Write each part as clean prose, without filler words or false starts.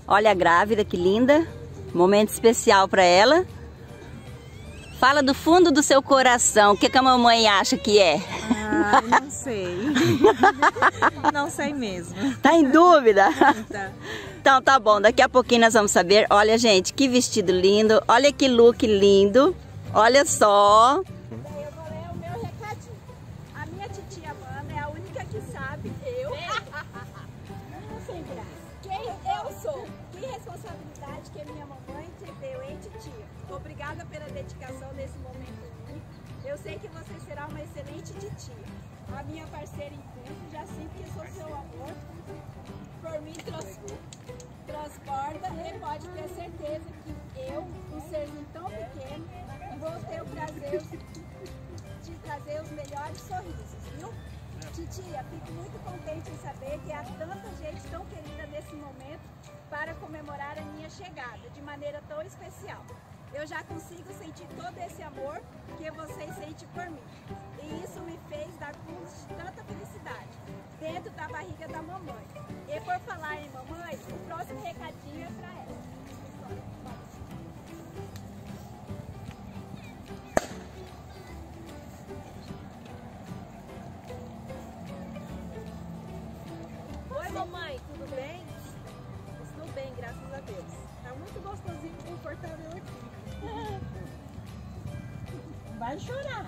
Olha a grávida, que linda. Momento especial para ela. Fala do fundo do seu coração, o que a mamãe acha que é? Ah, não sei. Não sei mesmo. Tá em dúvida? Tá. Então tá bom, daqui a pouquinho nós vamos saber. Olha, gente, que vestido lindo. Olha que look lindo. Olha só. Eu vou ler o meu recadinho. A minha titia Amanda é a única que sabe. Eu? Não sem graça. Quem eu sou? Que responsabilidade que minha mamãe te deu, hein, titia? Obrigada pela dedicação nesse momento único. Eu sei que você será uma excelente titia. A minha parceira em tudo, já sinto que sou seu amor. Por mim transborda e pode ter certeza que eu, um serzinho tão pequeno, vou ter o prazer de trazer os melhores sorrisos, viu? Titia, fico muito contente em saber que há tanta gente tão querida nesse momento para comemorar a minha chegada de maneira tão especial. Eu já consigo sentir todo esse amor que vocês sentem por mim. E isso me fez dar pulos de tanta felicidade dentro da barriga da mamãe. E por falar em mamãe, o próximo recadinho é para ela. Oi, mamãe, tudo bem? Estou bem, graças a Deus. Tá muito gostosinho e confortável aqui. Vai chorar.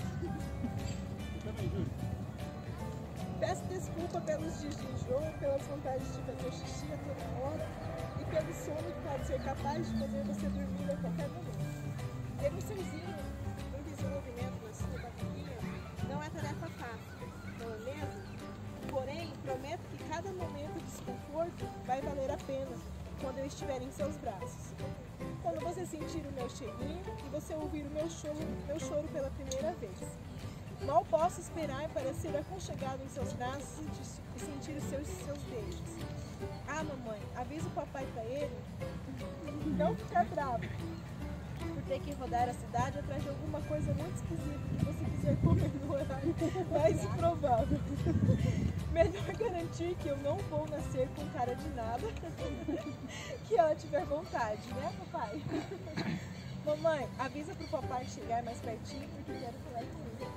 Peço desculpa pelos dias de enjoo, pelas vontades de fazer xixi a toda hora e pelo sono que pode ser capaz de fazer você dormir a qualquer momento. Ter um serzinho em desenvolvimento na sua barriguinha não é tarefa fácil, não é mesmo? Porém, prometo que cada momento de desconforto vai valer a pena quando eu estiver em seus braços. Quando você sentir o meu cheirinho e você ouvir o meu choro pela primeira vez. Mal posso esperar para ser aconchegado em seus braços e sentir os seus beijos. Ah, mamãe, avisa o papai para ele não ficar bravo por ter que rodar a cidade atrás de alguma coisa muito esquisita que você quiser comer no horário mais improvável. Melhor garantir que eu não vou nascer com cara de nada que ela tiver vontade, né, papai? Mamãe, avisa pro papai chegar mais pertinho porque quero falar com ele.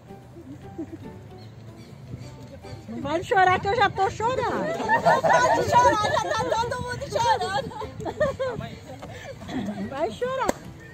Não pode chorar que eu já tô chorando. Não pode chorar, já tá todo mundo chorando. Vai chorar.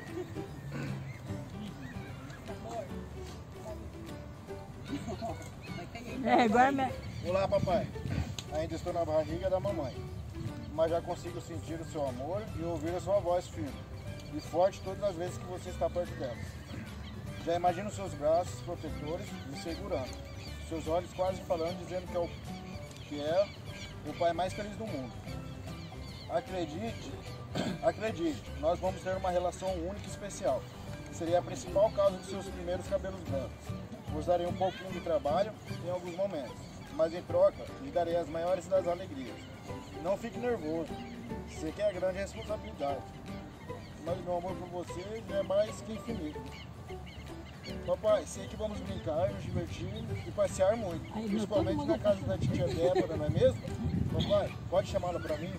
Agora... Olá, papai. Ainda estou na barriga da mamãe, mas já consigo sentir o seu amor e ouvir a sua voz firme e forte todas as vezes que você está perto dela. Já imagino seus braços protetores me segurando, seus olhos quase falando, dizendo que é o pai mais feliz do mundo. Acredite, nós vamos ter uma relação única e especial. Seria a principal causa dos seus primeiros cabelos brancos. Vos darei um pouquinho de trabalho em alguns momentos, mas em troca lhe darei as maiores das alegrias. Não fique nervoso, sei que é grande responsabilidade, mas meu amor por você é mais que infinito. Papai, sei que vamos brincar, nos divertir e passear muito, principalmente na casa da titia Débora, não é mesmo? Papai, pode chamá-la para mim?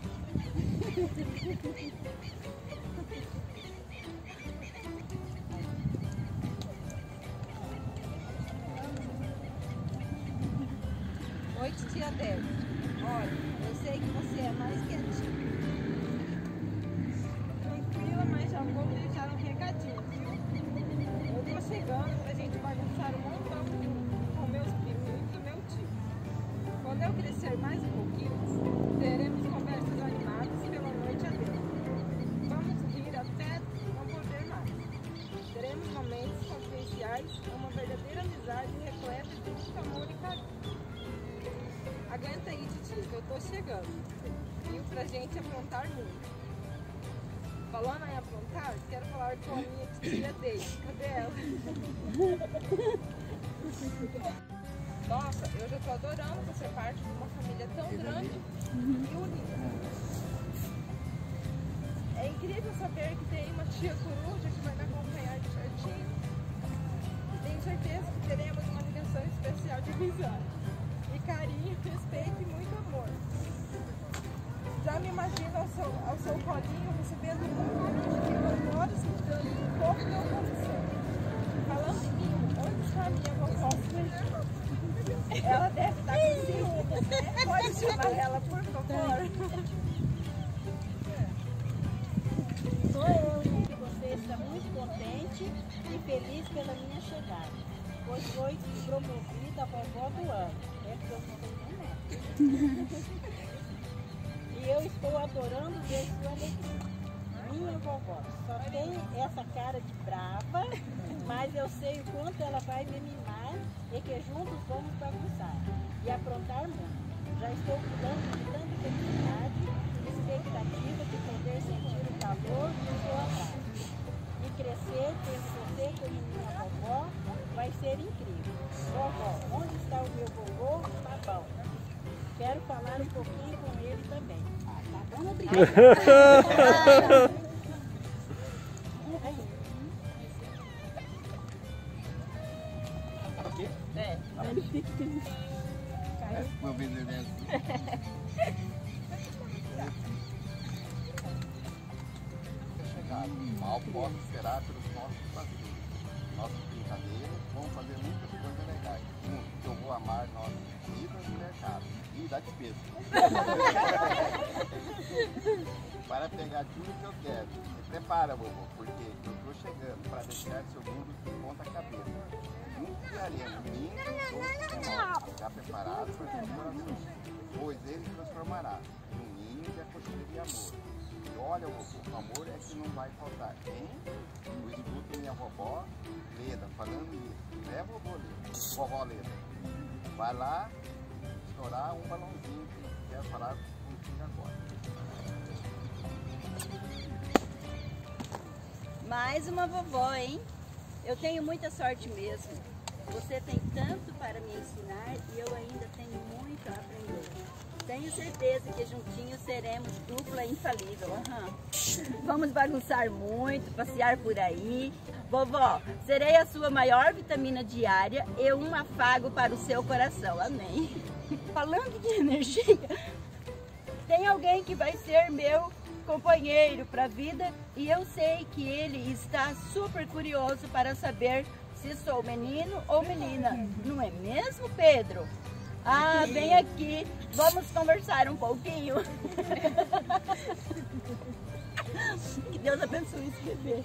Oi, titia Débora. Olha, eu sei que você é mais quietinha. Tranquila, mas já vou deixar um recadinho, viu? Eu tô chegando pra gente bagunçar um montão com meus primos e meu tio. Quando eu crescer mais um pouquinho, teremos conversas animadas pela noite adentro. Vamos rir até não poder mais. Teremos momentos confidenciais, uma verdadeira amizade repleta de muito amor e carinho. Aguenta aí, titia, que eu tô chegando. Viu? Pra gente aprontar muito. Falando em aprontar, quero falar com a minha titia Deise. Cadê ela? Nossa, eu já tô adorando fazer parte de uma família tão grande e unida. É incrível saber que tem uma tia coruja que vai me acompanhar de certinho. Tenho certeza que teremos uma ligação especial de amizade. E carinho, respeito e muito amor. Já me imagino ao seu colinho, recebendo um carinho de horas escutando um pouco da oposição. Falando em mim, onde está a minha vovó? Ela deve estar com ciúmes, né? Pode chamar ela, por favor. Sou eu, que você está muito contente e feliz pela minha chegada, pois foi promovida a vovó do ano. É porque eu não tenho nem neto. E eu estou adorando ver sua alegria. Minha vovó só tem essa cara de brava, mas eu sei o quanto ela vai me mimar e que juntos vamos bagunçar e aprontar muito. Já estou cuidando de tanta felicidade e expectativa de poder sentir o calor do seu abraço. E crescer tendo você como minha vovó vai ser incrível. Vovó, onde está o meu vovô? Tá bom. Quero falar um pouquinho com ele também. Tá bom, obrigada. Vou vender dentro. Mal posso esperar pelos nossos passeios, nossas brincadeiras, vamos fazer muitas coisas legais. Que eu vou amar nossas vidas no mercado e da despesa. Para pegar tudo que eu quero. Se prepara, vovô, porque eu estou chegando para deixar seu mundo de ponta cabeça. Muito criaremos lindo, doce e amor, já preparado para seu coração, pois ele transformará num ninho de aconchego de amor. E olha, vovô, o amor é que não vai faltar, hein? Eu escuto minha vovó Leda falando isso, né, vovó Leda? Vai lá estourar um balãozinho que quer falar contigo agora. Mais uma vovó, hein? Eu tenho muita sorte mesmo. Você tem tanto para me ensinar e eu ainda tenho muito a aprender. Tenho certeza que juntinhos seremos dupla infalível. Vamos bagunçar muito, passear por aí. Vovó, serei a sua maior vitamina diária e um afago para o seu coração. Amém. Falando de energia, tem alguém que vai ser meu companheiro para a vida e eu sei que ele está super curioso para saber se sou menino ou menina. Não é mesmo, Pedro? Ah, vem aqui, vamos conversar um pouquinho. Que Deus abençoe esse bebê.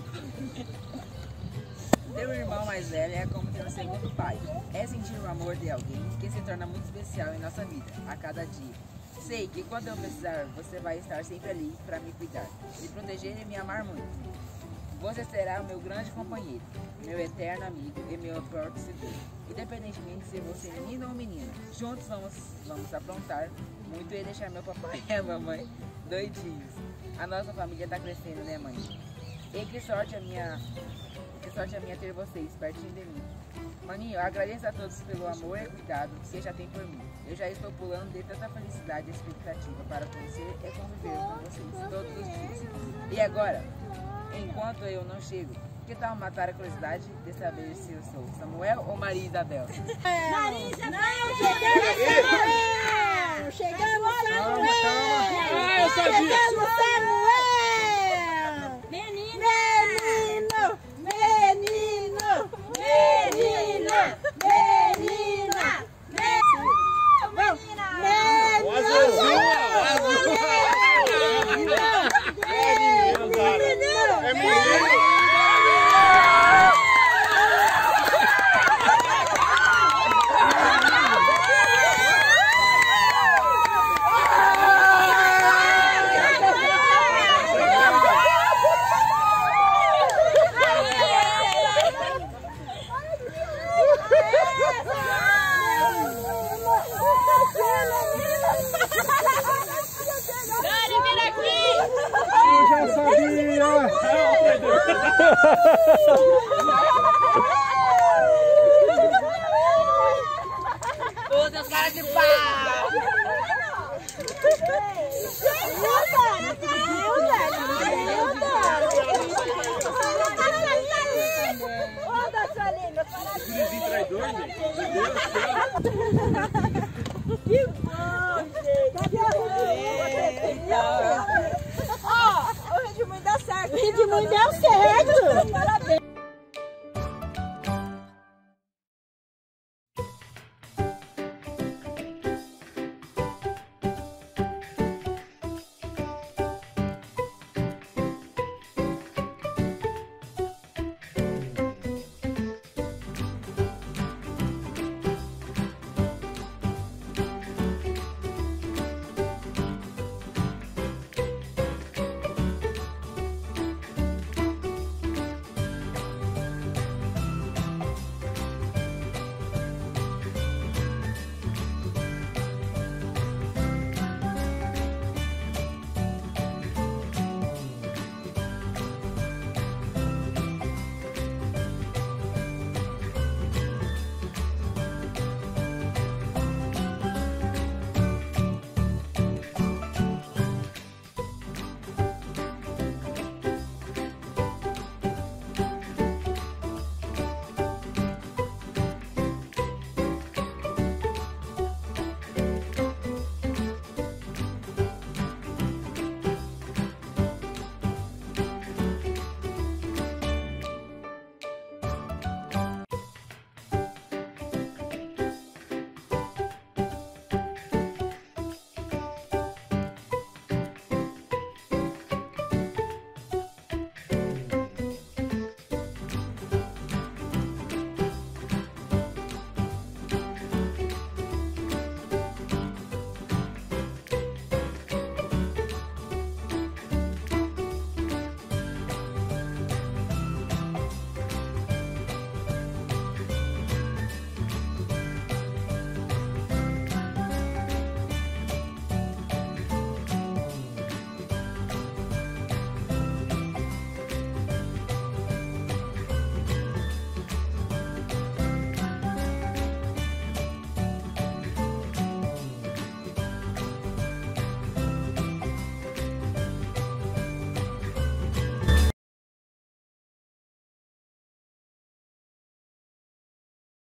Ter um irmão mais velho é como ter um segundo pai. É sentir o amor de alguém que se torna muito especial em nossa vida, a cada dia. Sei que quando eu precisar, você vai estar sempre ali para me cuidar, me proteger e me amar muito. Você será o meu grande companheiro, meu eterno amigo e meu torcedor, independentemente se você é menino ou menina. Juntos vamos aprontar muito e deixar meu papai e a mamãe doidinhos. A nossa família está crescendo, né, mãe? E que sorte a minha ter vocês pertinho de mim. Maninho, eu agradeço a todos pelo amor e cuidado que você já tem por mim. Eu já estou pulando de tanta felicidade e expectativa para conhecer e conviver com vocês todos os dias. E agora, enquanto eu não chego, que tal matar a curiosidade de saber se eu sou Samuel ou Maria Isabel? Maria Isabel! Chegamos, Samuel! Chegamos, Samuel! Chegamos, Samuel! Menino! Menino! Menino! Menina! Menina! Todas caras de pau! Olha sua língua, Gurizinho traidor, gente. que bom, gente! Cadê a não deu certo. Parabéns.